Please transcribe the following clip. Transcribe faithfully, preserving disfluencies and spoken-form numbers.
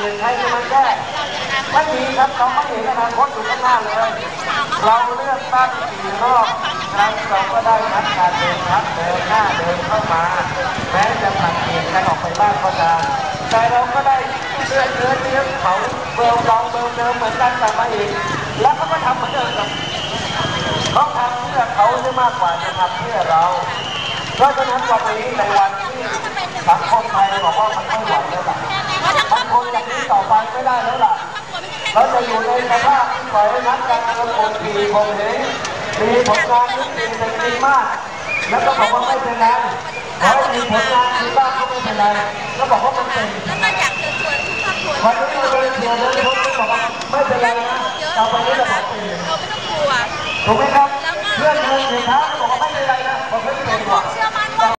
อื่นใครจะมาแก้ไม่มีครับเราไม่เห็นอนาคตอยู่ข้างหน้าเลยเราเลือกตั้งสี่รอบครั้งเราก็ได้นักการเมืองพักเดินหน้าเดินเข้ามาแม้จะผลัดเปลี่ยนกันออกไปบ้างก็ตามแต่เราก็ได้เลือดเนื้อเนื้อเขาเบลลองเบลเดิมเหมือนกันแต่มาอีกแล้วเขาก็ทำเหมือนเดิมเขาทำเพื่อเขาได้มากกว่าจะทำเพื่อเราเพราะฉะนั้นวันนี้ในวันที่สังคมไทยบอกว่ามันไม่ไหวแล้วล่ะมันคงอย่างนี้ต่อไปไม่ได้แล้วล่ะเราจะอยู่ในสภาพที่ปล่อยให้นักการเมืองคนปีคนเองมีผลงานที่ดีเป็นดีมากแล้วก็บอกว่าไม่เป็นไรขอให้มีผลงานดีบ้างก็ไม่เป็นไรแล้วบอกว่ามันเป็นแล้วก็อยากเชิญชวนทุกครอบครัววันนี้เราเลยเชียร์เลยทุกคนบอกว่าไม่เป็นไรนะต่อไปนี้เราบอกเป็นเราไม่ต้องกลัวถูกไหมครับเพื่อนเดินเสียท้าบอกว่าไม่เป็นไรนะบอกไม่เป็นหรอก